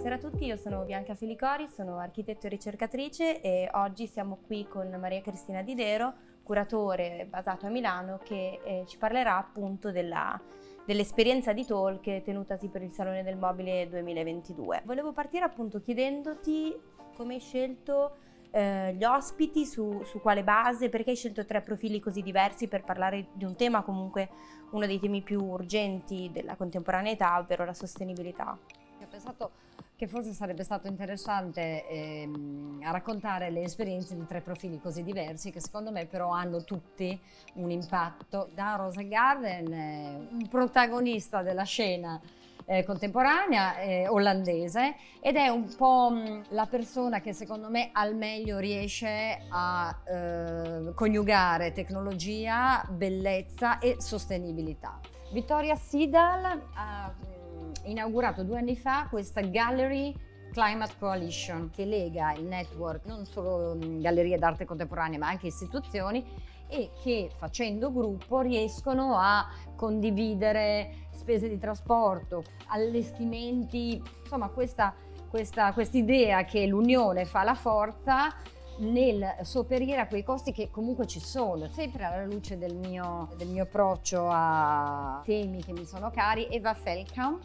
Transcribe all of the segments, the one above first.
Buonasera a tutti, io sono Bianca Felicori, sono architetto e ricercatrice e oggi siamo qui con Maria Cristina Didero, curatore basato a Milano, che ci parlerà appunto dell'esperienza di talk tenutasi per il Salone del Mobile 2022. Volevo partire appunto chiedendoti come hai scelto gli ospiti, su quale base, perché hai scelto 3 profili così diversi per parlare di un tema, comunque uno dei temi più urgenti della contemporaneità, ovvero la sostenibilità. Ho pensato che forse sarebbe stato interessante raccontare le esperienze di 3 profili così diversi che secondo me però hanno tutti un impatto. Dan Rosengarten, un protagonista della scena contemporanea olandese, ed è un po' la persona che secondo me al meglio riesce a coniugare tecnologia, bellezza e sostenibilità. Vittoria Sidal ha inaugurato 2 anni fa questa Gallery Climate Coalition che lega il network non solo gallerie d'arte contemporanea ma anche istituzioni, e che facendo gruppo riescono a condividere spese di trasporto, allestimenti, insomma questa idea che l'unione fa la forza nel sopperire a quei costi che comunque ci sono. Sempre alla luce del mio approccio a temi che mi sono cari, Eva Feldkamp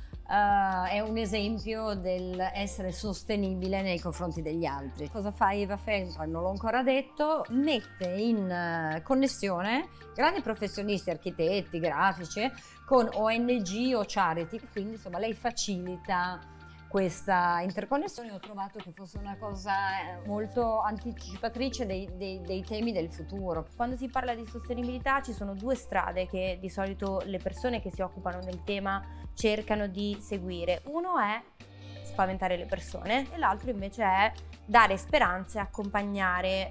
è un esempio dell'essere sostenibile nei confronti degli altri. Cosa fa Eva Feldkamp? Non l'ho ancora detto. Mette in connessione grandi professionisti, architetti, grafici, con ONG o charity, quindi insomma lei facilita questa interconnessione. Ho trovato che fosse una cosa molto anticipatrice dei temi del futuro. Quando si parla di sostenibilità ci sono 2 strade che di solito le persone che si occupano del tema cercano di seguire. Uno è spaventare le persone e l'altro invece è dare speranze, accompagnare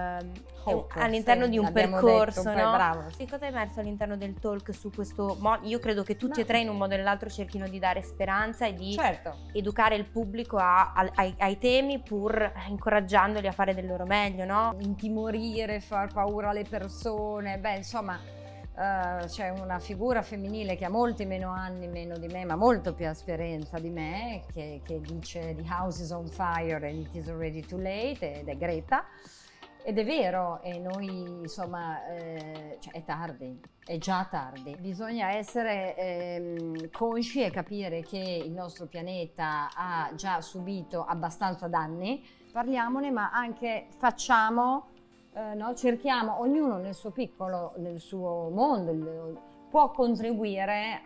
all'interno di un percorso, detto, no? Bravo. Che cosa è emerso all'interno del talk su questo? Io credo che tutti e 3 in un modo o nell'altro cerchino di dare speranza e di educare il pubblico ai temi, pur incoraggiandoli a fare del loro meglio, no? Intimorire, far paura alle persone, beh insomma c'è una figura femminile che ha molti meno anni meno di me, ma molto più esperienza di me, che dice "The house is on fire and it is already too late", ed è Greta. Ed è vero, e noi insomma cioè è tardi, è già tardi. Bisogna essere consci e capire che il nostro pianeta ha già subito abbastanza danni. Parliamone, ma anche facciamo, cerchiamo, ognuno nel suo piccolo, nel suo mondo, può contribuire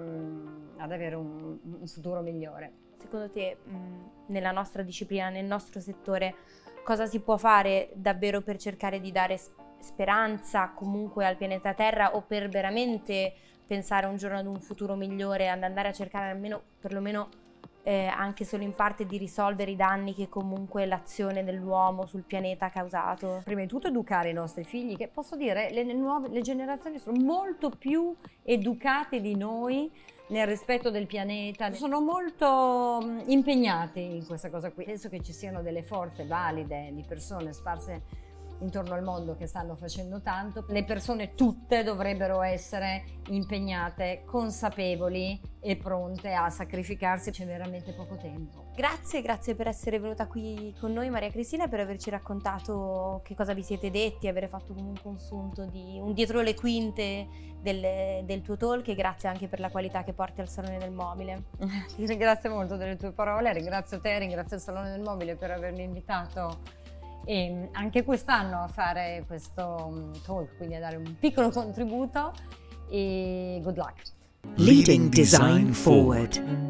ad avere un futuro migliore. Secondo te, nella nostra disciplina, nel nostro settore, cosa si può fare davvero per cercare di dare speranza comunque al pianeta Terra, o per veramente pensare un giorno ad un futuro migliore, ad andare a cercare almeno, perlomeno anche solo in parte, di risolvere i danni che comunque l'azione dell'uomo sul pianeta ha causato? Prima di tutto educare i nostri figli, che posso dire le generazioni sono molto più educate di noi nel rispetto del pianeta, sono molto impegnati in questa cosa qui. Penso che ci siano delle forze valide di persone sparse intorno al mondo che stanno facendo tanto. Le persone tutte dovrebbero essere impegnate, consapevoli e pronte a sacrificarsi. C'è veramente poco tempo. Grazie per essere venuta qui con noi, Maria Cristina, e per averci raccontato che cosa vi siete detti, aver fatto comunque un sunto di un dietro le quinte del tuo talk, e grazie anche per la qualità che porti al Salone del Mobile. Ti ringrazio molto delle tue parole, ringrazio te, ringrazio il Salone del Mobile per avermi invitato e anche quest'anno a fare questo talk, quindi a dare un piccolo contributo, e good luck. Leading design forward.